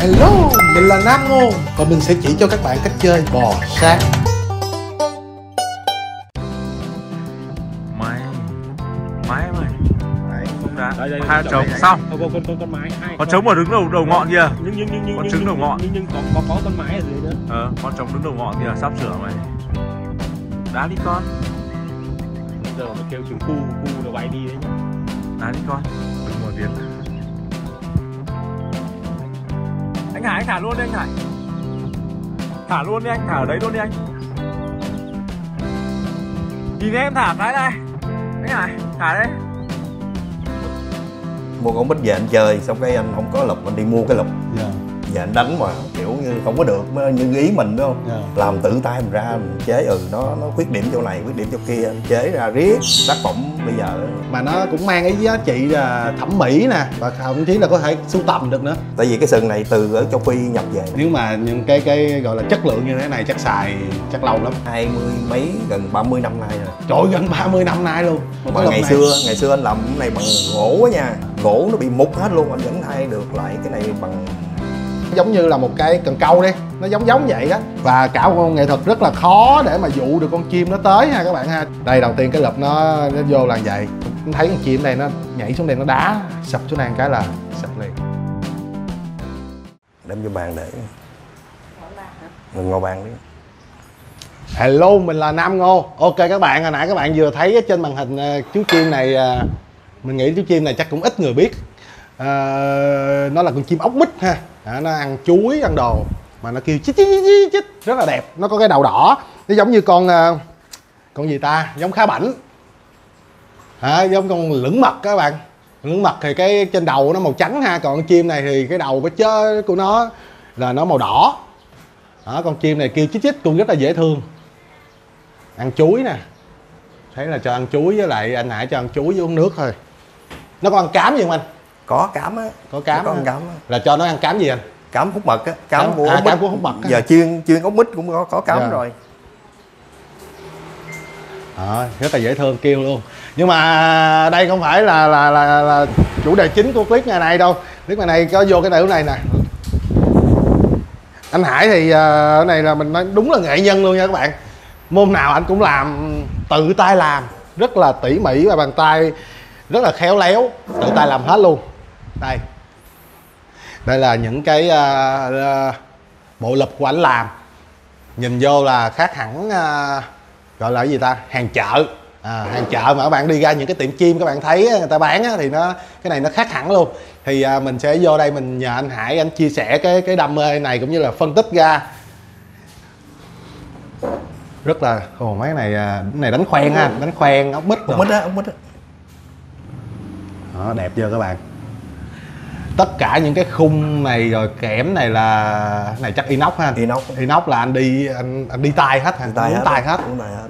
Hello, mình là Nam Ngô và mình sẽ chỉ cho các bạn cách chơi bò sát. Mái không ra. Hai trống xong. Con mái hai. Con trống mà đứng đầu ngọn kia. Con trứng đầu ngọn. Nhưng có con mái ở dưới nữa. Con trống đứng đầu ngọn kia sắp sửa mày. Đá đi con. Giờ mà kêu trứng cu nó bay đi đấy. Đá đi con. Đừng mở tiếng. Anh Hải, anh thả luôn đi anh Hải. Thả luôn đi anh, thả ở đấy luôn đi anh. Nhìn em thả cái này. Anh Hải, thả đây. Mua con bích về anh chơi, xong cái anh không có lục, anh đi mua cái lục. Và anh đánh mà kiểu như không có được như ý mình, đúng không? Làm tự tay mình ra, mình chế nó khuyết điểm chỗ này, khuyết điểm chỗ kia, anh chế ra riết tác phẩm bây giờ. Mà nó cũng mang cái giá trị là thẩm mỹ nè, và thậm chí là có thể sưu tầm được nữa. Tại vì cái sừng này từ ở châu Phi nhập về. Nếu mà những cái gọi là chất lượng như thế này chắc xài chắc lâu lắm. 20 mấy, gần 30 năm nay rồi. Trời ơi, gần 30 năm nay luôn. Mà ngày xưa anh làm cái này bằng gỗ á nha. Gỗ nó bị mục hết luôn, anh vẫn thay được lại cái này bằng giống như là một cái cần câu đi, nó giống vậy đó. Và cả một nghệ thuật rất là khó để mà dụ được con chim nó tới ha các bạn ha. Đây đầu tiên cái lụp nó vô là vậy, thấy con chim này nó nhảy xuống đây, nó đá sập xuống đây cái là sập liền. Đem vô bàn để mình ngồi bàn đi. Hello, mình là Nam Ngô. Ok các bạn, hồi nãy các bạn vừa thấy trên màn hình chú chim này, mình nghĩ chú chim này chắc cũng ít người biết. Nó là con chim ốc mít ha. Nó ăn chuối, ăn đồ mà nó kêu chích chích chích chích, rất là đẹp. Nó có cái đầu đỏ, nó giống như con gì ta, giống khá bảnh, giống con lưỡng mật các bạn. Lưỡng mật thì cái trên đầu nó màu trắng ha, còn con chim này thì cái đầu với chớ của nó là nó màu đỏ. Con chim này kêu chích chích cũng rất là dễ thương. Ăn chuối nè, thấy là cho ăn chuối, với lại anh Hải cho ăn chuối với uống nước thôi. Nó có ăn cám gì không anh? Có cám á. Có cám, có ăn cám á. Là cho nó ăn cám gì anh? Cám hút mật á. Cám của hút mật á. Giờ chuyên ốc mít cũng có cám rồi. Rất là dễ thương, kêu luôn. Nhưng mà đây không phải là chủ đề chính của clip ngày này đâu. Clip ngày này có vô cái điều này nè. Anh Hải thì cái này là mình nói đúng là nghệ nhân luôn nha các bạn. Môn nào anh cũng làm, tự tay làm, rất là tỉ mỉ và bàn tay rất là khéo léo, tự tay làm hết luôn. Đây là những cái bộ lụp của anh làm, nhìn vô là khác hẳn, gọi là cái gì ta, hàng chợ. Hàng chợ mà các bạn đi ra những cái tiệm chim các bạn thấy người ta bán thì cái này nó khác hẳn luôn. Thì mình sẽ vô đây mình nhờ anh Hải anh chia sẻ cái đam mê này cũng như là phân tích ra. Rất là mấy cái này đánh khoen ha, đánh khoen ốc mít ốc mít á. Đó, đẹp chưa các bạn. Tất cả những cái khung này rồi kẽm này là này chắc inox ha. Inox là anh đi tay hết hả? Tay hết.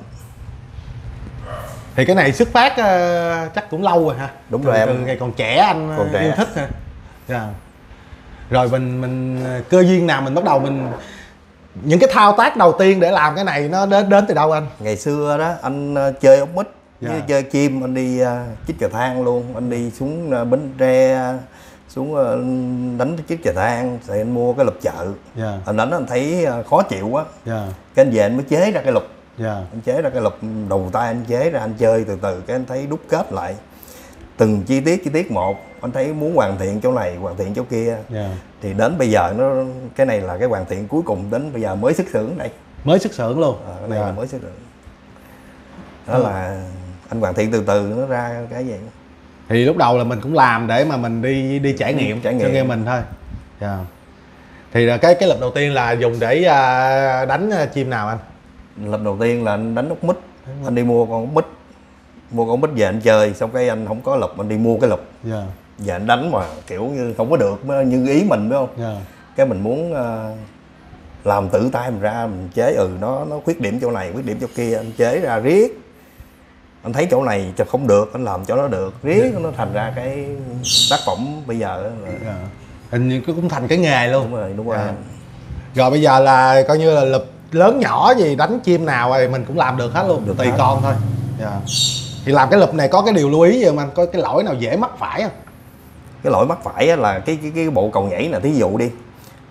Thì cái này xuất phát chắc cũng lâu rồi ha. Đúng rồi, từ ngày còn trẻ anh yêu thích ha. Rồi mình cơ duyên nào mình bắt đầu những cái thao tác đầu tiên để làm cái này nó đến từ đâu anh? Ngày xưa đó anh chơi ốc mít với chơi chim, anh đi chích cà than luôn, anh đi xuống Bến Tre, xuống đánh chiếc chà than, rồi anh mua cái lụp chợ. Anh đánh anh thấy khó chịu quá. Cái anh về anh mới chế ra cái lụp. Anh chế ra cái lụp đầu tay, anh chế ra anh chơi từ từ, cái anh thấy đúc kết lại từng chi tiết một. Anh thấy muốn hoàn thiện chỗ này, hoàn thiện chỗ kia. Thì đến bây giờ cái này là cái hoàn thiện cuối cùng, đến bây giờ mới xuất xưởng đây. Mới xuất xưởng luôn. Cái này là mới xuất xưởng. Đó là anh hoàn thiện từ từ nó ra cái gì. Thì lúc đầu là mình cũng làm để mà mình đi trải nghiệm cho nghe mình thôi. Thì cái lụp đầu tiên là dùng để đánh chim nào anh? Lụp đầu tiên là anh đánh ốc mít. Anh đi mua con ốc mít về anh chơi, xong cái anh không có lụp, anh đi mua cái lụp. Và anh đánh mà kiểu như không có được như ý mình, đúng không? Cái mình muốn làm tự tay mình ra, mình chế nó khuyết điểm chỗ này, khuyết điểm chỗ kia, anh chế ra riết. Anh thấy chỗ này cho không được, anh làm cho nó được, riết nó thành ra cái tác phẩm bây giờ. Hình như cũng thành cái nghề luôn. Đúng rồi. Rồi bây giờ là coi như là lụp lớn nhỏ gì đánh chim nào thì mình cũng làm được hết luôn, tùy con thôi. Thì làm cái lụp này có cái điều lưu ý gì không anh? Có cái lỗi nào dễ mắc phải không? Cái lỗi mắc phải là cái bộ cầu nhảy nè, thí dụ đi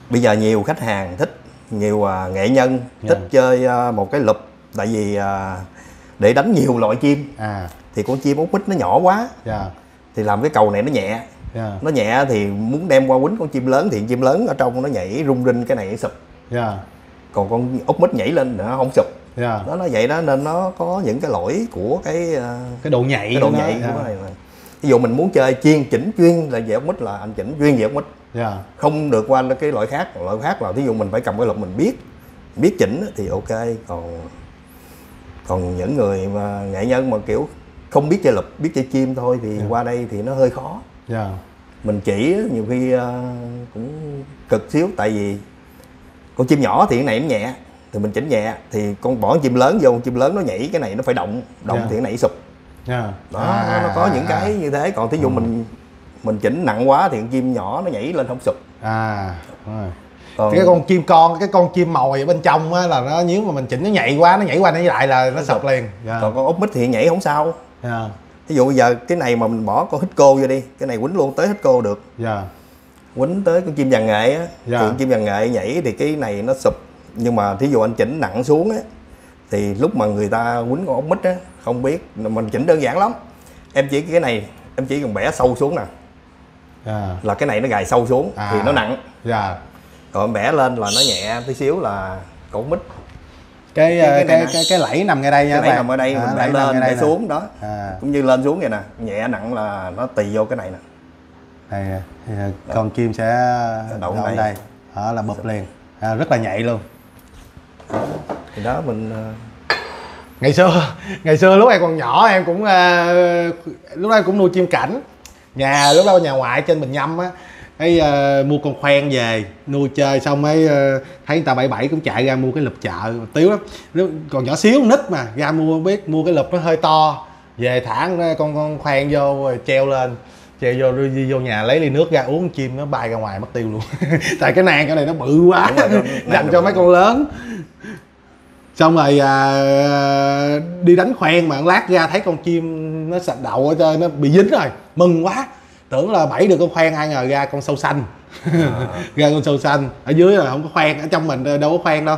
bây giờ nhiều khách hàng thích, nhiều nghệ nhân thích chơi một cái lụp, tại vì để đánh nhiều loại chim thì con chim ốc mít nó nhỏ quá, thì làm cái cầu này nó nhẹ, nó nhẹ thì muốn đem qua quýnh con chim lớn thì chim lớn ở trong nó nhảy rung rinh cái này nó sụp, còn con ốc mít nhảy lên nó không sụp. Nó vậy đó, nên nó có những cái lỗi của cái độ nhạy, của nó này. Ví dụ mình muốn chơi chỉnh chuyên là về ốc mít là anh chỉnh chuyên về ốc mít, không được qua cái loại khác là thí dụ mình phải cầm cái lục mình biết chỉnh thì ok, còn những người mà nghệ nhân mà kiểu không biết chơi lụp, biết chơi chim thôi thì qua đây thì nó hơi khó. Mình chỉ nhiều khi cũng cực xíu, tại vì con chim nhỏ thì cái này nó nhẹ thì mình chỉnh nhẹ, thì con bỏ con chim lớn vô, con chim lớn nó nhảy cái này nó phải động thì cái này sụp. Đó, nó có những cái như thế. Còn thí dụ mình chỉnh nặng quá thì con chim nhỏ nó nhảy lên không sụp. Còn cái con chim mồi ở bên trong á, là nó nếu mà mình chỉnh nó nhạy quá, nó nhảy qua nhảy lại là nó sụp liền. Còn con ốc mít thì nhảy không sao. Ví dụ bây giờ cái này mà mình bỏ con hít cô vô đi, cái này quýnh luôn tới hít cô được. Quýnh tới con chim vàng nghệ á, thì con chim vàng nghệ nhảy thì cái này nó sụp. Nhưng mà thí dụ anh chỉnh nặng xuống á, thì lúc mà người ta quýnh con ốc mít á, không biết, mình chỉnh đơn giản lắm. Em chỉ cái này, em chỉ cần bẻ sâu xuống nè, là cái này nó gài sâu xuống thì nó nặng. Còn em bẻ lên là nó nhẹ tí xíu là con ốc mít. Cái lẫy nằm ngay đây nha. Cái lẫy nằm ở đây, mình bẻ lên bẻ xuống đó. Cũng như lên xuống vậy nè, nhẹ nặng là nó tùy vô cái này nè. Con chim sẽ đậu ở đây, đó là bụp liền, rất là nhạy luôn. Thì đó mình ngày xưa lúc em còn nhỏ em cũng lúc đó em cũng nuôi chim cảnh. Lúc đó nhà ngoại trên Bình Nhâm á, mua con khoen về nuôi chơi, xong thấy người ta bậy cũng chạy ra mua cái lụp chợ tiếu lắm. Lúc còn nhỏ xíu nít mà ra mua cái lụp nó hơi to, về thả con khoen vô treo lên, treo vô nhà lấy ly nước ra uống, chim nó bay ra ngoài mất tiêu luôn. Tại cái này nó bự quá, dành cho mấy con lớn. Xong rồi đi đánh khoen mà lát ra thấy con chim nó sạch đậu ở trên, nó bị dính rồi, mừng quá, tưởng là bẫy được con khoen, ai ngờ ra con sâu xanh. Ra con sâu xanh, ở dưới là không có khoen, ở trong mình đâu có khoen đâu.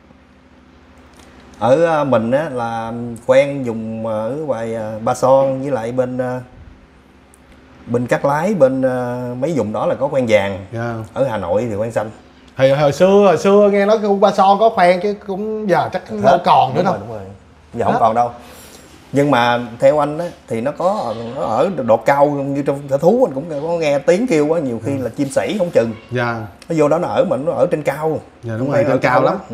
Ở mình á là khoen dùng ở ngoài Ba Son với lại bên Cát Lái, bên mấy vùng đó là có khoen vàng. Ở Hà Nội thì khoen xanh. Thì hồi xưa nghe nói khu Ba Son có khoen chứ cũng giờ chắc không còn nữa đâu. Đúng rồi. Giờ không còn đâu. Nhưng mà theo anh á thì nó ở độ cao, như trong thả thú anh cũng có nghe tiếng kêu quá, nhiều khi là chim sảy không chừng. Nó vô đó nó ở trên cao. Đúng rồi, trên cao lắm.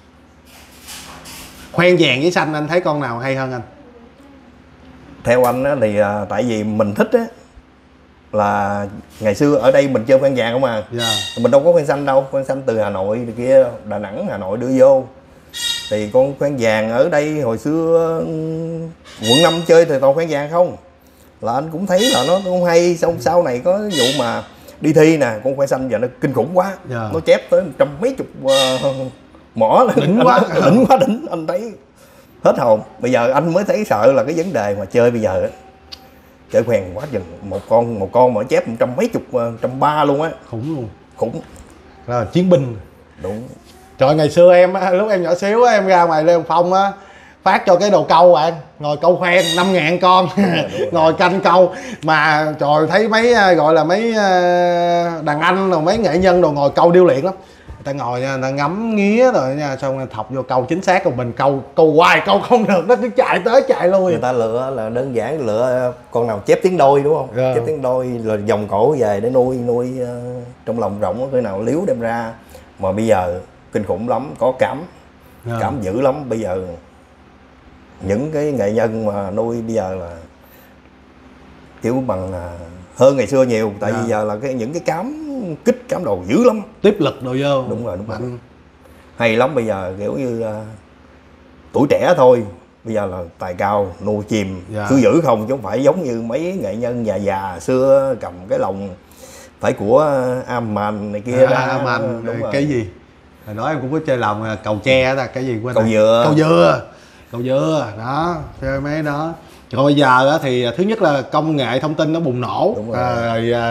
Khoen vàng với xanh anh thấy con nào hay hơn anh? Theo anh á thì tại vì mình thích á, là ngày xưa ở đây mình chơi khoen vàng không à. Mình đâu có khoen xanh đâu, khoen xanh từ Hà Nội thì kia, Đà Nẵng, Hà Nội đưa vô. Thì con khoen vàng ở đây hồi xưa quận 5 chơi thì toàn khoen vàng không, là anh cũng thấy là nó không hay. Xong sau này có vụ mà đi thi nè, con khoen xanh giờ nó kinh khủng quá, nó chép tới 100 mấy chục mỏ, đỉnh quá, đỉnh, anh thấy hết hồn. Bây giờ anh mới thấy sợ là cái vấn đề mà chơi bây giờ á, chơi khoen quá chừng, một con mà chép 100 mấy chục, 130 luôn á, khủng là chiến binh. Đúng. Trời, ngày xưa em lúc em nhỏ xíu em ra ngoài Lê Hồng Phong á, phát cho cái đồ câu bạn, ngồi câu khoen 5.000 con. Ngồi canh câu mà trời, thấy mấy gọi là mấy đàn anh rồi mấy nghệ nhân đồ ngồi câu điêu luyện lắm. Người ta ngồi nha, người ta ngắm nghía rồi nha, xong thọc vô câu chính xác, còn mình câu hoài câu không được, nó cứ chạy tới chạy lui. Người ta lựa là đơn giản, lựa con nào chép tiếng đôi đúng không? Chép tiếng đôi rồi vòng cổ về để nuôi trong lòng rộng, cái nào liếu đem ra. Mà bây giờ kinh khủng lắm, có cảm dữ lắm. Bây giờ những cái nghệ nhân mà nuôi bây giờ là kiểu bằng hơn ngày xưa nhiều. Tại vì giờ là những cái cám đồ dữ lắm, tiếp lực đồ vô. Đúng rồi. Hay lắm. Bây giờ kiểu như tuổi trẻ thôi, bây giờ là tài cao, nuôi chim cứ giữ không, chứ không phải giống như mấy nghệ nhân già xưa cầm cái lồng phải của Aman này kia. Aman cái gì hồi đó em cũng có chơi lòng cầu tre đó, cái gì quên, cầu dừa đó, chơi mấy đó. Rồi bây giờ thì thứ nhất là công nghệ thông tin nó bùng nổ, rồi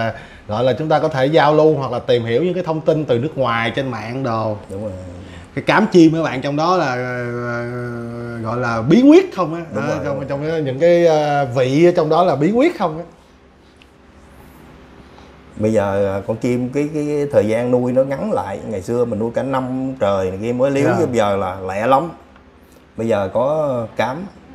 gọi là chúng ta có thể giao lưu hoặc là tìm hiểu những cái thông tin từ nước ngoài trên mạng đồ. Đúng rồi. Cái cám chim các bạn trong đó là gọi là bí quyết không á, trong những cái vị ở trong đó là bí quyết không á. Bây giờ con chim cái thời gian nuôi nó ngắn lại, ngày xưa mình nuôi cả năm trời này kia mới liếu, chứ bây giờ là lẹ lắm. Bây giờ có cám.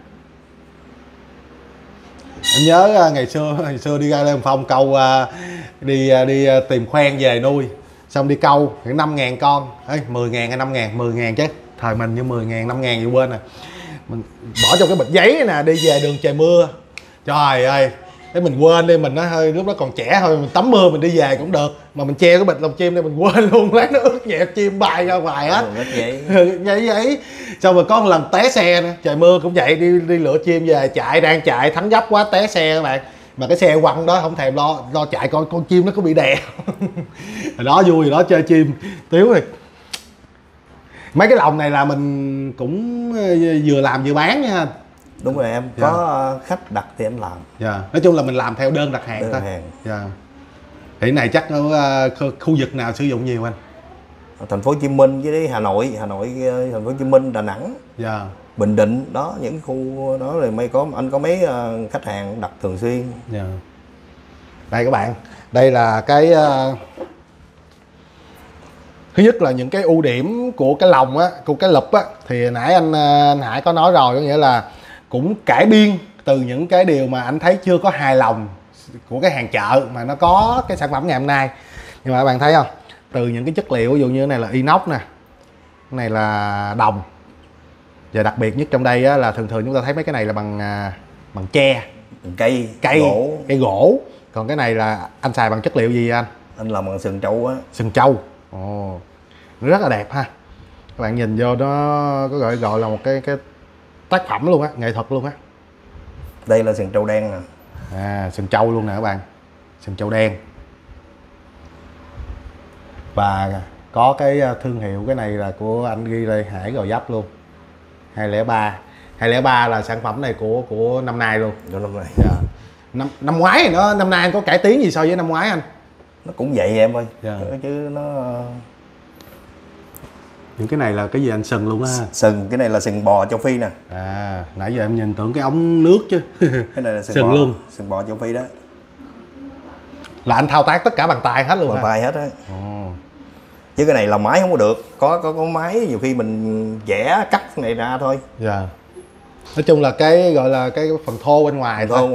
Em nhớ ngày xưa đi ra Lê Hồng Phong câu đi tìm khoen về nuôi, xong đi câu khoảng 5.000 con, 10.000 hay 5.000, 10.000 chứ thời mình như 10.000, 5.000 gì quên nè, mình bỏ trong cái bịch giấy nè, đi về đường trời mưa, trời ơi cái mình quên đi, mình nó hơi lúc đó còn trẻ thôi, mình tắm mưa mình đi về cũng được, mà mình che cái bịch lồng chim đây mình quên luôn, lát nó ướt nhẹp chim bay ra ngoài hết. Giấy xong rồi có một lần té xe nữa, trời mưa cũng vậy, đi lựa chim về, đang chạy thắng gấp quá té xe các bạn, mà cái xe quăng đó không thèm lo chạy coi con chim nó có bị đè. Rồi đó vui rồi đó, chơi chim tiếu rồi. Mấy cái lồng này là mình cũng vừa làm vừa bán nha. Đúng rồi em, có khách đặt thì em làm. Nói chung là mình làm theo đơn đặt hàng thôi. Thì này chắc ở khu vực nào sử dụng nhiều anh? Thành phố Hồ Chí Minh với Hà Nội, thành phố Hồ Chí Minh, Đà Nẵng, Bình Định đó, những khu đó rồi anh có mấy khách hàng đặt thường xuyên. Đây các bạn, đây là cái thứ nhất là những cái ưu điểm của cái lồng á, của cái lụp á, thì nãy anh Hải có nói rồi, có nghĩa là cũng cải biên từ những cái điều mà anh thấy chưa có hài lòng của cái hàng chợ mà nó có cái sản phẩm ngày hôm nay. Nhưng mà các bạn thấy không, từ những cái chất liệu ví dụ như cái này là inox nè, cái này là đồng, và đặc biệt nhất trong đây á, là thường chúng ta thấy mấy cái này là bằng tre, cây gỗ, còn cái này là anh xài bằng chất liệu gì anh? Anh làm bằng sừng trâu á. Sừng trâu. Nó rất là đẹp ha, các bạn nhìn vô nó có gọi là một cái tác phẩm luôn á, nghệ thuật luôn á. Đây là sừng trâu đen nè. Sừng trâu luôn nè các bạn, sừng trâu đen, và có cái thương hiệu, cái này là của anh ghi đây Hải Gò Vấp luôn, 203 là sản phẩm này của năm nay luôn. Năm nay. Năm ngoái thì năm nay anh có cải tiến gì so với năm ngoái anh? Nó cũng vậy em ơi, chứ nó những cái này là cái gì anh? Sừng luôn á? Sừng, cái này là sừng bò châu Phi nè. Nãy giờ em nhìn tưởng cái ống nước chứ. Cái này là sừng bò luôn, sừng bò châu Phi đó. Là anh thao tác tất cả bằng tay hết luôn? Bằng tay hết á. Chứ cái này là máy không có được, có máy nhiều khi mình vẽ cắt này ra thôi. Nói chung là cái gọi là cái phần thô bên ngoài thôi.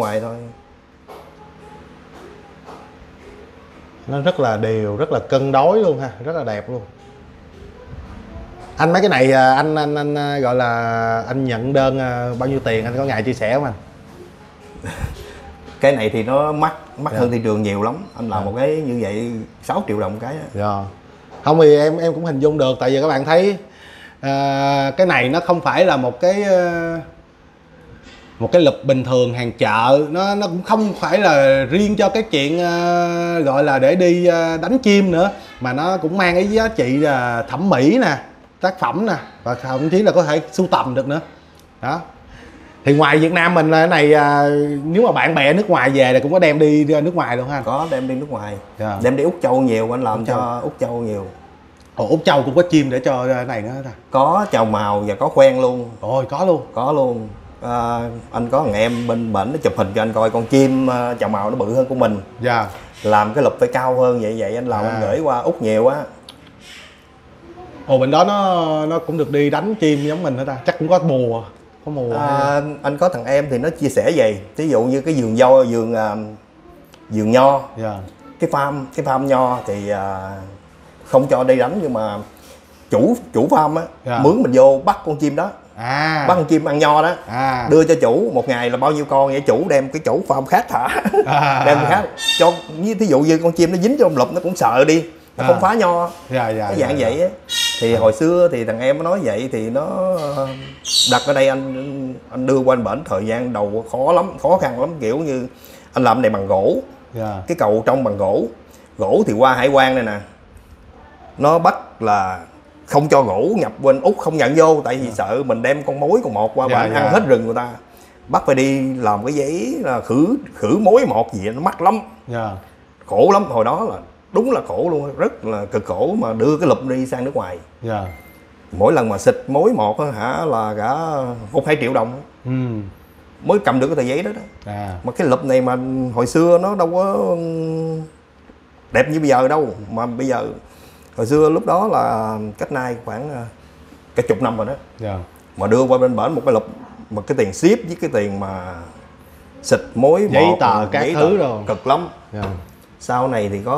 Nó rất là đều, rất là cân đối luôn ha, rất là đẹp luôn. Anh mấy cái này anh gọi là anh nhận đơn bao nhiêu tiền, anh có ngại chia sẻ không anh? Cái này thì nó mắc hơn thị trường nhiều lắm. Anh làm một cái như vậy 6 triệu đồng cái á. Không thì em cũng hình dung được, tại vì các bạn thấy cái này nó không phải là một cái lụp bình thường hàng chợ, nó cũng không phải là riêng cho cái chuyện gọi là để đi đánh chim nữa, mà nó cũng mang cái giá trị là thẩm mỹ nè, tác phẩm nè, và thậm chí là có thể sưu tầm được nữa đó. Thì ngoài Việt Nam mình là cái này nếu mà bạn bè nước ngoài về thì cũng có đem đi nước ngoài luôn ha? Có đem đi nước ngoài, đem đi Úc Châu nhiều, anh làm cho Úc Châu nhiều. Úc Châu cũng có chim để cho cái này nữa ta? Có chào màu và có khoen luôn. Có luôn. Anh có thằng em bên bển nó chụp hình cho anh coi con chim chào màu nó bự hơn của mình. Làm cái lụp phải cao hơn vậy anh làm, anh gửi qua Úc nhiều á. Bên đó nó cũng được đi đánh chim giống mình hả ta? Chắc cũng có mùa. Anh có thằng em thì nó chia sẻ vậy, ví dụ như cái vườn nho, cái farm nho thì không cho đi đánh, nhưng mà chủ farm á mướn mình vô bắt con chim đó, bắt con chim ăn nho đó, đưa cho chủ một ngày là bao nhiêu con vậy, chủ đem cái chủ farm khác thả. Đem khác cho, như thí dụ như con chim nó dính trong lụp nó cũng sợ đi, nó không phá nho, cái dạng vậy á. Thì hồi xưa thì thằng em nó nói vậy thì nó đặt ở đây, anh đưa qua anh bển thời gian đầu khó khăn lắm, kiểu như anh làm này bằng gỗ, cái cầu trong bằng gỗ thì qua hải quan này nè, nó bắt là không cho gỗ nhập bên Úc, không nhận vô, tại vì sợ mình đem con mối con một qua bển ăn hết rừng người ta, bắt phải đi làm cái giấy là khử mối một gì nó mắc lắm, khổ lắm, hồi đó là đúng là khổ luôn, rất là cực khổ mà đưa cái lụp đi sang nước ngoài. Dạ. Mỗi lần mà xịt mối một á hả là cả 1-2 triệu đồng mới cầm được cái tờ giấy đó. Mà cái lụp này mà hồi xưa nó đâu có đẹp như bây giờ đâu, mà bây giờ hồi xưa lúc đó là cách nay khoảng cả chục năm rồi đó. Mà đưa qua bên bển một cái lụp, một cái tiền ship với cái tiền mà xịt mối giấy một, tờ các thứ rồi cực lắm. Sau này thì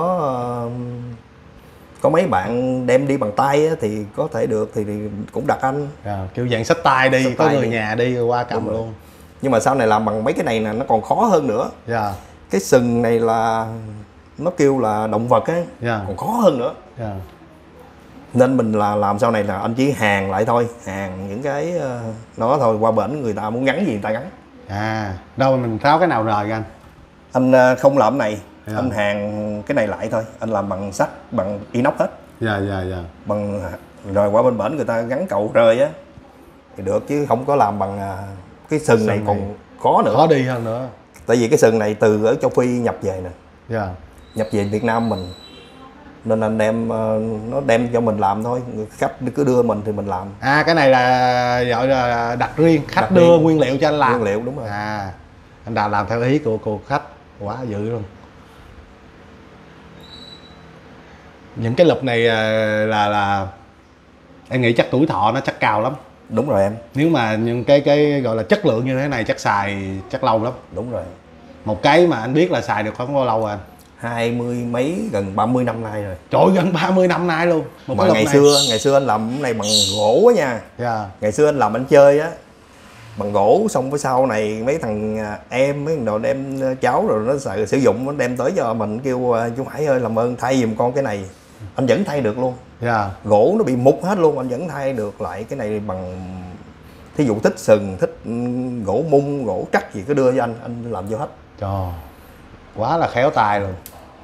có mấy bạn đem đi bằng tay á, thì có thể được thì cũng đặt anh. Kiểu dạng xách tay đi, xách có tay người đi. Nhà đi rồi qua cầm luôn. Nhưng mà sau này làm bằng mấy cái này nè nó còn khó hơn nữa. Cái sừng này là nó kêu là động vật á, còn khó hơn nữa. Nên mình là làm sau này là anh chỉ hàng lại thôi, hàng những cái đó thôi, qua bển người ta muốn gắn gì người ta gắn. Đâu mình tháo cái nào rời anh? Anh không làm cái này, anh hàng cái này lại thôi, anh làm bằng sắt, bằng inox hết. Bằng rồi qua bên bển người ta gắn cầu rơi á thì được, chứ không có làm bằng cái sừng này còn khó nữa, khó đi hơn nữa. Tại vì cái sừng này từ ở châu Phi nhập về nè, nhập về Việt Nam mình, nên anh đem nó đem cho mình làm thôi, khách cứ đưa mình thì mình làm. Cái này là gọi là đặt riêng, khách đưa nguyên liệu cho anh làm. Nguyên liệu đúng rồi. Anh đã làm theo ý của khách, quá dữ luôn. Những cái lụp này là em nghĩ chắc tuổi thọ nó chắc cao lắm. Đúng rồi em. Nếu mà những cái gọi là chất lượng như thế này chắc xài chắc lâu lắm. Đúng rồi. Một cái mà anh biết là xài được khoảng bao lâu rồi anh? 20 mấy gần 30 năm nay rồi. Trời ơi, gần 30 năm nay luôn. Một mà ngày xưa anh làm cái này bằng gỗ á nha. Ngày xưa anh làm anh chơi á bằng gỗ, xong với sau này mấy thằng em mấy thằng đồ đem cháu rồi nó sử dụng, nó đem tới cho mình kêu chú Hải ơi làm ơn thay giùm con cái này. Anh vẫn thay được luôn. Gỗ nó bị mục hết luôn, anh vẫn thay được lại cái này bằng, thí dụ thích sừng, thích gỗ mung, gỗ trắc gì cứ đưa cho anh làm vô hết. Trời, quá là khéo tay luôn.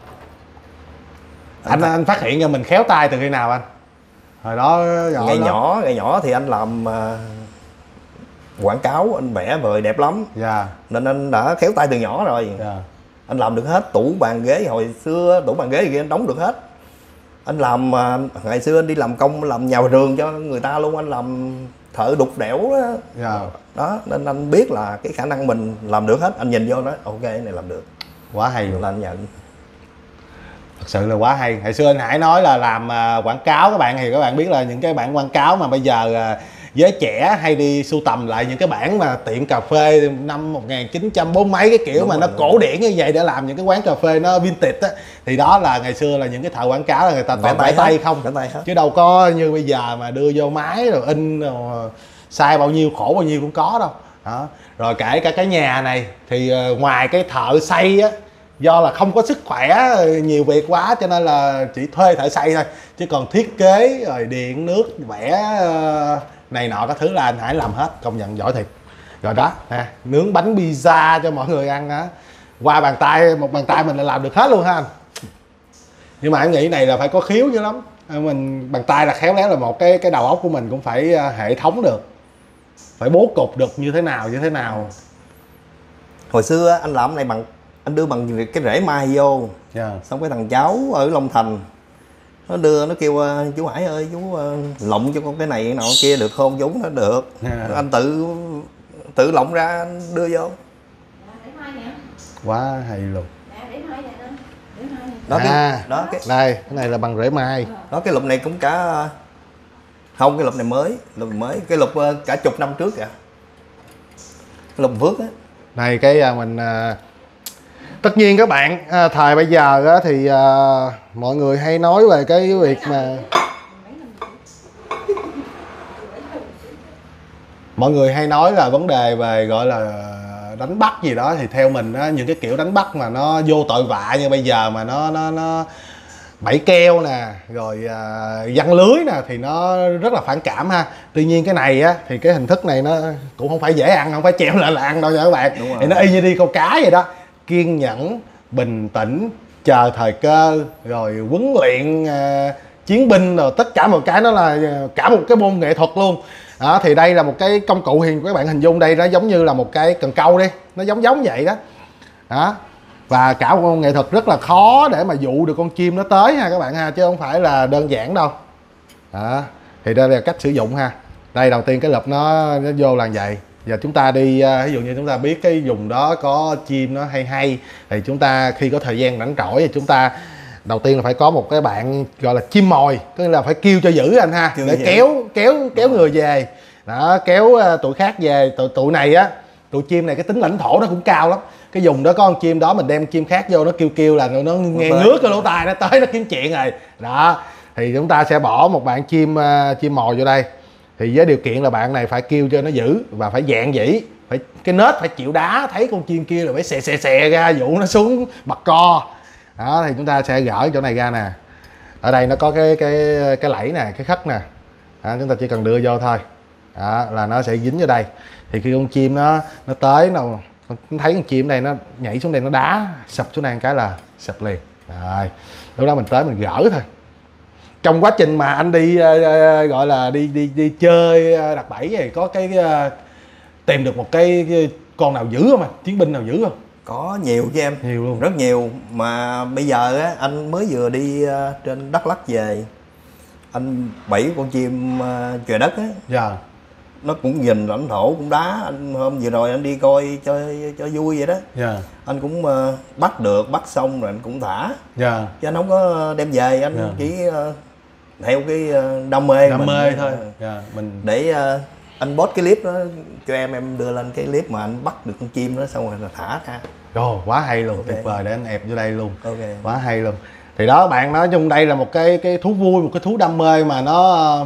Anh phát hiện ra mình khéo tay từ khi nào anh? Hồi đó ngày nhỏ thì anh làm quảng cáo, anh vẽ vời đẹp lắm. Nên anh đã khéo tay từ nhỏ rồi. Anh làm được hết, tủ bàn ghế hồi xưa, tủ bàn ghế gì kia anh đóng được hết. Anh làm ngày xưa anh đi làm công, làm nhà vườn cho người ta luôn, anh làm thợ đục đẽo đó. Đó nên anh biết là cái khả năng mình làm được hết, anh nhìn vô nói ok cái này làm được. Quá hay luôn. Là anh nhận. Thật sự là quá hay. Hồi xưa anh Hải nói là làm quảng cáo các bạn, thì các bạn biết là những cái bản quảng cáo mà bây giờ giới trẻ hay đi sưu tầm lại những cái bản mà tiệm cà phê năm 1940 mấy cái kiểu, đúng mà rồi, nó cổ điển như vậy để làm những cái quán cà phê nó vintage á, thì đó là ngày xưa là những cái thợ quảng cáo là người ta toàn vẽ tay không, chứ đâu có như bây giờ mà đưa vô máy rồi in rồi sai bao nhiêu khổ bao nhiêu cũng có đâu đó. Rồi kể cả cái nhà này thì ngoài cái thợ xây á, do là không có sức khỏe nhiều việc quá cho nên là chỉ thuê thợ xây thôi, chứ còn thiết kế rồi điện nước vẽ này nọ các thứ là anh Hải làm hết, công nhận giỏi thiệt. Rồi đó nướng bánh pizza cho mọi người ăn á, qua bàn tay, một bàn tay mình là làm được hết luôn ha anh. Nhưng mà anh nghĩ này là phải có khiếu dữ lắm, mình bàn tay là khéo léo, là một cái đầu óc của mình cũng phải hệ thống được, phải bố cục được như thế nào. Hồi xưa anh làm cái này bằng, anh đưa bằng cái rễ mai vô, xong cái thằng cháu ở Long Thành nó đưa, nó kêu chú Hải ơi chú lộng cho con cái này nọ kia được không chú? Nó được. Anh tự lộng ra anh đưa vô. Quá hay luôn. Đó cái này là bằng rễ mai. Đó cái lục này cũng cả, không cái lục này mới, cái lục cả chục năm trước kìa, cái lục vước á. Này cái mình tất nhiên các bạn thời bây giờ á, thì mọi người hay nói về cái việc mà mọi người hay nói là vấn đề về gọi là đánh bắt gì đó, thì theo mình á, những cái kiểu đánh bắt mà nó vô tội vạ như bây giờ mà nó bẫy keo nè, rồi giăng lưới nè, thì nó rất là phản cảm ha. Tuy nhiên cái này á thì cái hình thức này nó cũng không phải dễ ăn, không phải treo lên là ăn đâu nha các bạn. Thì nó y như đi câu cá vậy đó, kiên nhẫn, bình tĩnh, chờ thời cơ, rồi huấn luyện chiến binh, rồi tất cả một cái nó là cả một cái môn nghệ thuật luôn đó. Thì đây là một cái công cụ, thì các bạn hình dung đây nó giống như là một cái cần câu đi, nó giống vậy đó. Và cả một môn nghệ thuật rất là khó để mà dụ được con chim nó tới ha các bạn ha, chứ không phải là đơn giản đâu. Đó. Thì đây là cách sử dụng ha. Đây đầu tiên cái lụp nó vô là vậy. Giờ chúng ta đi, ví dụ như chúng ta biết cái vùng đó có chim nó hay thì chúng ta khi có thời gian rảnh rỗi thì chúng ta đầu tiên là phải có một cái bạn gọi là chim mồi, có nghĩa là phải kêu cho giữ anh ha, để kéo người về. Đó, kéo tụi khác về. Tụi này á, tụi chim này cái tính lãnh thổ nó cũng cao lắm. Cái vùng đó có con chim đó, mình đem chim khác vô nó kêu là nó nghe ngước cái lỗ tai, nó tới nó kiếm chuyện rồi. Đó, thì chúng ta sẽ bỏ một bạn chim mồi vô đây. Thì với điều kiện là bạn này phải kêu cho nó giữ và phải dạng dĩ, phải cái nết phải chịu đá, thấy con chim kia là phải xè ra dụ nó xuống bật co. Đó, thì chúng ta sẽ gỡ chỗ này ra nè. Ở đây nó có cái lẫy nè, cái khất nè. Đó, chúng ta chỉ cần đưa vô thôi. Đó, là nó sẽ dính vô đây. Thì khi con chim nó tới, nó thấy con chim này nó nhảy xuống đây, nó đá sập xuống đây một cái là sập liền. Rồi, lúc đó mình tới mình gỡ thôi. Trong quá trình mà anh đi gọi là đi chơi đặt bẫy thì có tìm được một cái con nào dữ không anh? Chiến binh nào dữ không? Có nhiều chứ em. Nhiều luôn. Rất nhiều. Mà bây giờ á, anh mới vừa đi trên Đắk Lắk về, anh bẫy con chim chòi đất á. Dạ. Nó cũng nhìn lãnh thổ cũng đá. Anh hôm vừa rồi anh đi coi cho vui vậy đó. Dạ. Anh cũng bắt xong rồi anh cũng thả. Dạ. Chứ anh không có đem về, anh chỉ theo cái đam mê thôi. Dạ, mình để anh post cái clip đó cho em đưa lên cái clip mà anh bắt được con chim đó xong rồi là thả ra. Rồi, quá hay luôn, tuyệt vời, để anh ép vô đây luôn. Okay. Quá hay luôn. Thì đó, bạn nói chung đây là một cái thú vui, một cái thú đam mê mà nó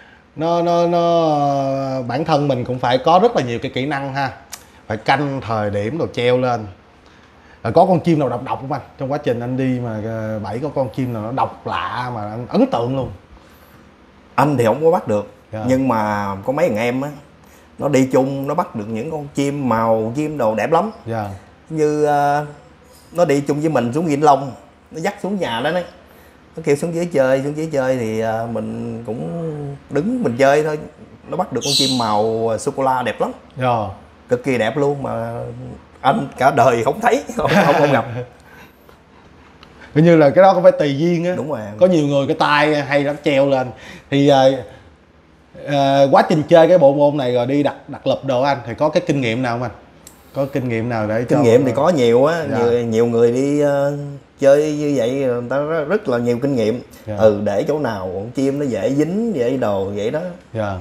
bản thân mình cũng phải có rất là nhiều cái kỹ năng ha. Phải canh thời điểm rồi treo lên. Rồi có con chim nào độc không anh? Trong quá trình anh đi mà bẫy có con chim nào nó độc lạ mà anh ấn tượng luôn? Anh thì không có bắt được. Yeah. Nhưng mà có mấy thằng em á, nó đi chung nó bắt được những con chim màu chim đồ đẹp lắm. Yeah. Như nó đi chung với mình xuống Vĩnh Long, nó dắt xuống nhà đó đấy, nó kêu xuống dưới chơi thì mình cũng đứng mình chơi thôi. Nó bắt được con chim màu sô cô la đẹp lắm. Yeah. Cực kỳ đẹp luôn mà anh cả đời không thấy, không gặp. Coi như là cái đó cũng phải tùy duyên á. Đúng rồi. Có nhiều người cái tay hay lắm treo lên. Thì quá trình chơi cái bộ môn này rồi đi đặt lụp đồ anh thì có cái kinh nghiệm nào không anh? Có kinh nghiệm nào để kinh nghiệm thì có nhiều á. Dạ. Nhiều người đi chơi như vậy người ta rất là nhiều kinh nghiệm. Dạ. Để chỗ nào con chim nó dễ dính vậy đồ vậy đó. Dạ.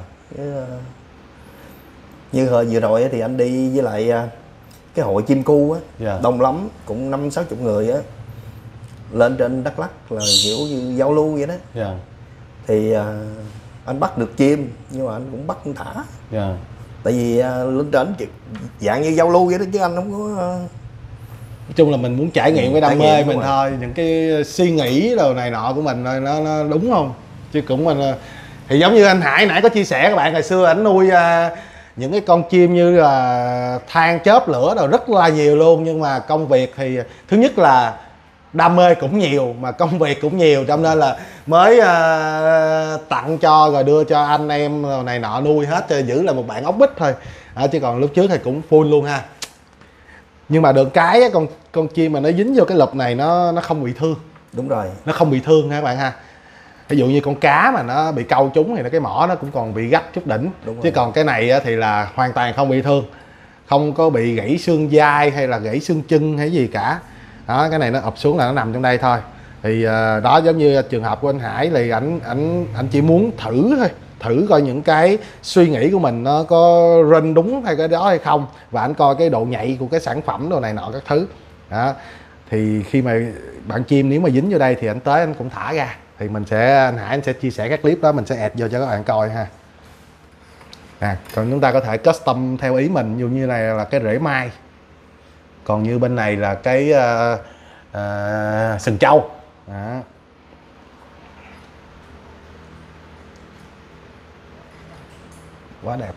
Như hồi vừa rồi thì anh đi với lại cái hội chim cu á. Dạ. Đông lắm, cũng 50-60 người á, lên trên Đắk Lắk là kiểu như giao lưu vậy đó. Dạ. Thì anh bắt được chim nhưng mà anh cũng bắt con thả. Dạ. Tại vì lên trên dạng như giao lưu vậy đó chứ anh không có Nói chung là mình muốn trải nghiệm cái đam mê mình thôi, những cái suy nghĩ đồ này nọ của mình thôi, nó đúng không? Chứ cũng mình thì giống như anh Hải nãy có chia sẻ các bạn, ngày xưa ảnh nuôi những cái con chim như là than chớp lửa rồi rất là nhiều luôn, nhưng mà công việc thì thứ nhất là đam mê cũng nhiều mà công việc cũng nhiều, cho nên là mới tặng cho rồi đưa cho anh em này nọ nuôi hết cho giữ là một bạn ốc bích thôi. Chứ còn lúc trước thì cũng full luôn ha. Nhưng mà được cái con chim mà nó dính vô cái lụp này nó không bị thương. Đúng rồi, nó không bị thương ha các bạn ha. Ví dụ như con cá mà nó bị câu trúng thì cái mỏ nó cũng còn bị gách chút đỉnh. Chứ còn cái này thì là hoàn toàn không bị thương, không có bị gãy xương vai hay là gãy xương chân hay gì cả. Đó, cái này nó ập xuống là nó nằm trong đây thôi. Thì đó, giống như trường hợp của anh Hải thì anh chỉ muốn thử thôi, thử coi những cái suy nghĩ của mình nó có rên đúng hay cái đó hay không, và anh coi cái độ nhạy của cái sản phẩm đồ này nọ các thứ. Đó, thì khi mà bạn chim nếu mà dính vô đây thì anh tới anh cũng thả ra, thì anh Hải anh sẽ chia sẻ các clip đó, mình sẽ add vô cho các bạn coi ha. Còn chúng ta có thể custom theo ý mình, ví dụ như này là cái rễ mai, còn như bên này là cái sừng trâu. Đó. Quá đẹp.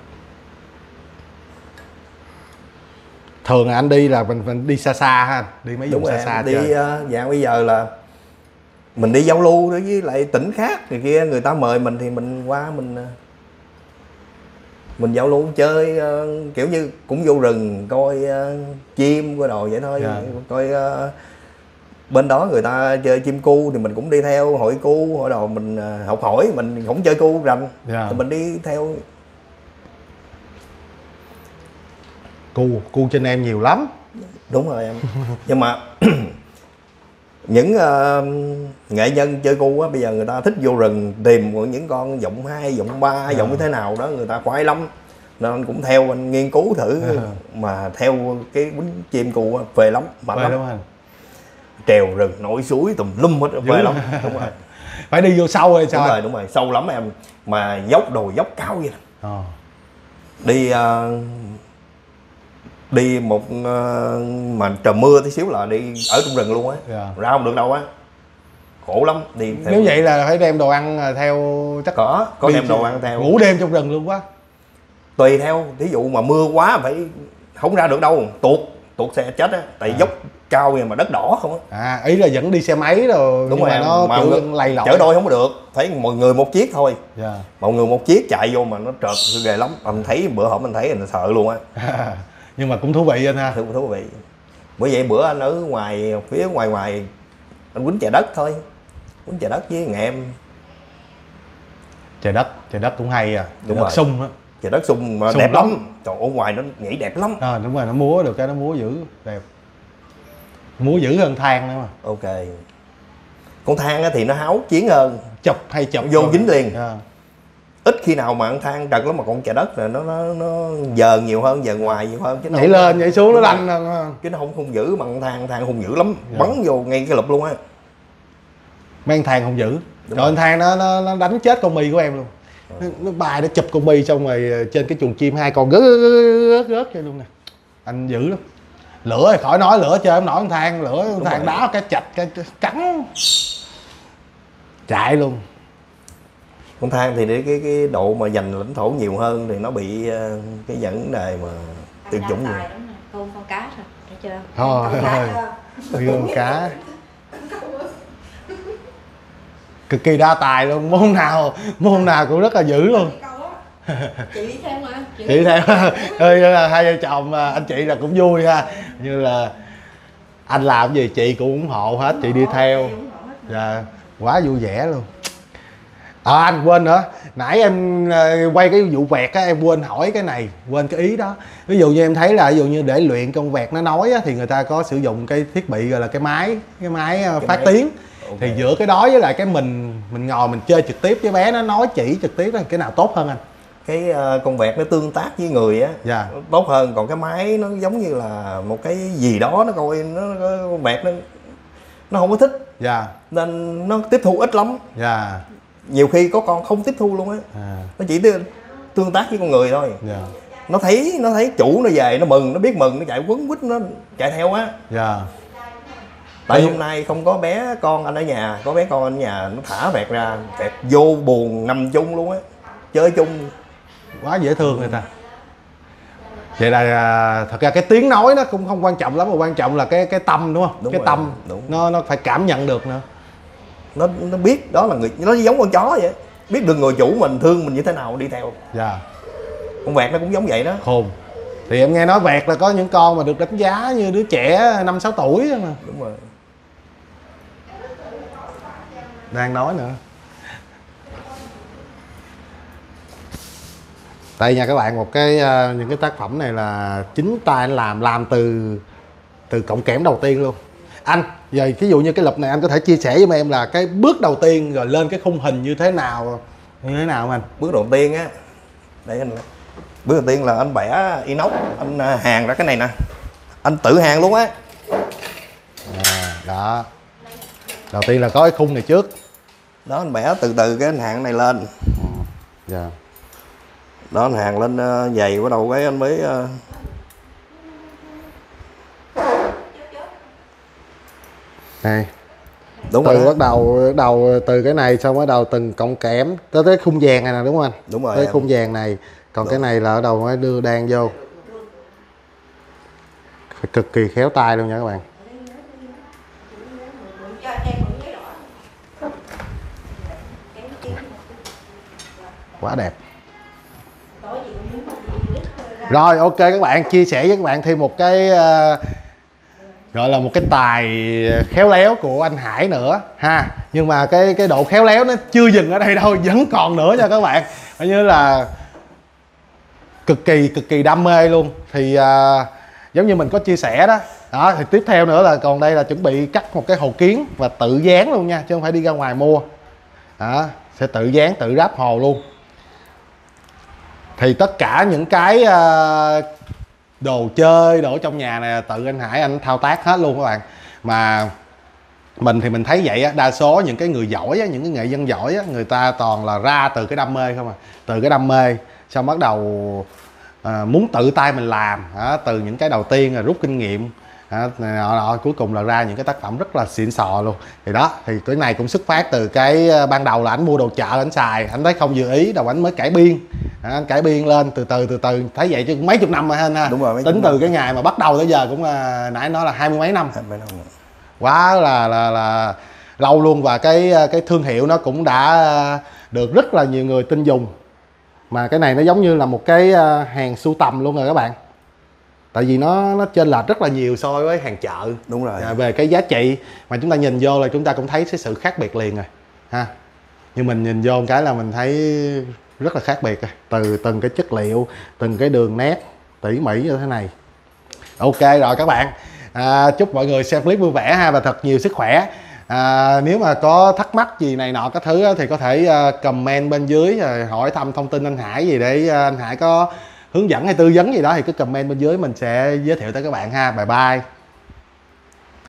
Thường là anh đi là mình đi xa xa ha, đi mấy vùng xa xa đi chơi. Dạng bây giờ là mình đi giao lưu đối với lại tỉnh khác thì kia người ta mời mình thì mình qua mình Mình vào luôn chơi kiểu như cũng vô rừng coi chim coi đồ vậy thôi. Coi bên đó người ta chơi chim cu thì mình cũng đi theo hội cu hội đồ, mình học hỏi, mình không chơi cu rành thì mình đi theo. Cu trên em nhiều lắm. Đúng rồi em. Nhưng mà những nghệ nhân chơi cu á, bây giờ người ta thích vô rừng tìm những con giọng 2, giọng 3, giọng như thế nào đó, người ta khoái lắm. Nên anh cũng theo, anh nghiên cứu thử. Mà theo cái quýnh chim cu á, phê lắm, mệt lắm. Trèo rừng, nổi suối tùm lum hết, phê lắm. Đúng rồi. Phải đi vô sâu hay sao? Đúng rồi, sâu lắm em. Mà dốc đồi dốc cao vậy nè. Đi một mà trời mưa tí xíu là đi ở trong rừng luôn á. Ra không được đâu á, khổ lắm. Đi theo... Nếu vậy là phải đem đồ ăn theo, chắc có đem đồ ăn theo. Ngủ đêm trong rừng luôn quá. Tùy theo, thí dụ mà mưa quá phải không ra được đâu, tuột xe chết á, tại dốc cao vậy mà đất đỏ không á. Ý là vẫn đi xe máy rồi. Đúng nhưng rồi, mà nó mà kiểu lầy lội, chở đôi không có được, thấy mọi người một chiếc thôi. Yeah. Mọi người một chiếc chạy vô mà nó trợt ghê lắm. Anh thấy bữa hổm anh thấy anh sợ luôn á. Nhưng mà cũng thú vị anh ha. Thú vị. Bởi vậy bữa anh ở ngoài, phía ngoài anh quýnh chài đất thôi, quýnh chài đất với ngày em. Chài đất cũng hay à. Đúng đất rồi. sung á. Chài đất sung mà sung đẹp lắm. Trời, ở ngoài nó nhảy đẹp lắm. Đúng rồi, nó múa được cái nó múa dữ đẹp, múa dữ hơn than nữa mà. Ok. Con than á thì nó háo chiến hơn, chụp vô dính liền. Yeah. Ít khi nào mà con than trật lắm, mà con chài đất là nó dờn nhiều hơn, dờn ngoài nhiều hơn chứ. Nhảy lên nhảy xuống nó lanh hơn. Chứ nó không giữ bằng than hung dữ lắm. Bắn vô ngay cái lụp luôn á. Mấy con than không giữ. Rồi con than nó đánh chết con mì của em luôn. Nó bài nó chụp con mì xong rồi trên cái chuồng chim 2 con rớt cho luôn nè. Anh dữ lắm. Lửa thì khỏi nói, lửa chơi không nổi con than, con than đá cái chạch cái cắn chạy luôn. Con than thì để cái độ mà giành lãnh thổ nhiều hơn thì nó bị cái vấn đề mà tuyệt chủng rồi. Con cá thôi, thấy chưa? Thôi, con cá. Cực kỳ đa tài luôn, môn nào cũng rất là dữ luôn. Chị đi theo mà. Chị theo. Hai vợ chồng anh chị là cũng vui ha. Như là anh làm gì chị cũng ủng hộ hết, chị đi theo. Dạ, quá vui vẻ luôn. Anh quên nữa, nãy em quay cái vụ vẹt á, em quên hỏi cái này, quên cái ý đó. Ví dụ như em thấy là ví dụ như để luyện con vẹt nó nói á, thì người ta có sử dụng cái thiết bị gọi là cái máy phát tiếng. Okay. Thì giữa cái đó với lại cái mình ngồi mình chơi trực tiếp với bé nó nói chỉ trực tiếp, cái nào tốt hơn anh? Cái con vẹt nó tương tác với người á, dạ, tốt hơn. Còn cái máy nó giống như là một cái gì đó, nó coi con vẹt nó không có thích. Dạ. Nên nó tiếp thu ít lắm. Dạ. Nhiều khi có con không tiếp thu luôn á. Nó chỉ tương tác với con người thôi. Dạ. Nó thấy chủ nó về nó mừng, nó biết mừng, nó chạy quấn quýt, nó chạy theo á. Dạ. Tại hôm nay không có bé con anh ở nhà, có bé con anh ở nhà, nó thả vẹt ra, vẹt vô buồn nằm chung luôn á, chơi chung. Quá dễ thương người ta. Vậy là thật ra cái tiếng nói nó cũng không quan trọng lắm, mà quan trọng là cái tâm, đúng không? Đúng cái rồi, tâm đúng. Nó phải cảm nhận được nữa. Nó biết đó là người, nó giống con chó vậy, biết được người chủ mình thương mình như thế nào đi theo. Dạ. Con vẹt nó cũng giống vậy đó. Khôn. Thì em nghe nói vẹt là có những con mà được đánh giá như đứa trẻ 5-6 tuổi mà. Đúng rồi. Đang nói nữa. Đây nha các bạn, một cái những cái tác phẩm này là chính tay anh làm từ cọng kẽm đầu tiên luôn. Anh, giờ ví dụ như cái lụp này anh có thể chia sẻ với em là cái bước đầu tiên rồi lên cái khung hình như thế nào anh? Bước đầu tiên á, đây anh. Bước đầu tiên là anh bẻ inox, anh hàn ra cái này nè. Anh tự hàn luôn á. Đó. Đầu tiên là có cái khung này trước. Đó, anh bẻ từ từ cái anh hàn này lên. Dạ. Đó, anh hàn lên dày, bắt đầu cái anh mới đây. Đúng rồi. Bắt đầu từ cái này xong bắt đầu từng cọng kẽm tới khung vàng này nè, đúng không anh? Đúng rồi. Tới khung vàng này. Còn đúng. Cái này là ở đầu mới đưa đan vô. Phải cực kỳ khéo tay luôn nha các bạn. Quá đẹp. Rồi ok các bạn, chia sẻ với các bạn thêm một cái gọi là một cái tài khéo léo của anh Hải nữa ha. Nhưng mà cái độ khéo léo nó chưa dừng ở đây đâu, vẫn còn nữa nha các bạn. Coi như là cực kỳ đam mê luôn. Thì giống như mình có chia sẻ đó. Đó thì tiếp theo nữa là còn đây là chuẩn bị cắt một cái hồ kiến và tự dán luôn nha, chứ không phải đi ra ngoài mua. Đó, sẽ tự dán tự ráp hồ luôn. Thì tất cả những cái đồ chơi đồ trong nhà này tự anh Hải anh thao tác hết luôn các bạn. Mà mình thì mình thấy vậy á, đa số những cái người giỏi á, những cái nghệ nhân giỏi á, người ta toàn là ra từ cái đam mê không à. Từ cái đam mê xong bắt đầu muốn tự tay mình làm đó, từ những cái đầu tiên là rút kinh nghiệm đó, cuối cùng là ra những cái tác phẩm rất là xịn sò luôn. Thì đó, thì cái này cũng xuất phát từ cái ban đầu là anh mua đồ chợ anh xài, anh thấy không vừa ý đâu anh mới cải biên. Anh cải biên lên từ từ thấy vậy chứ mấy chục năm rồi ha. Đúng rồi, tính từ cái ngày mà bắt đầu tới giờ cũng là nãy nói là 20 mấy năm. Quá là lâu luôn. Và cái thương hiệu nó cũng đã được rất là nhiều người tin dùng. Mà cái này nó giống như là một cái hàng sưu tầm luôn rồi các bạn. Tại vì nó chênh lệch rất là nhiều so với hàng chợ. Đúng rồi. Về cái giá trị mà chúng ta nhìn vô là chúng ta cũng thấy cái sự khác biệt liền rồi ha. Nhưng mình nhìn vô một cái là mình thấy rất là khác biệt rồi. Từ từng cái chất liệu, từng cái đường nét tỉ mỉ như thế này. Ok rồi các bạn, chúc mọi người xem clip vui vẻ ha, và thật nhiều sức khỏe. Nếu mà có thắc mắc gì này nọ các thứ thì có thể comment bên dưới rồi hỏi thăm thông tin anh Hải gì để anh Hải có hướng dẫn hay tư vấn gì đó thì cứ comment bên dưới, mình sẽ giới thiệu tới các bạn ha. Bye bye.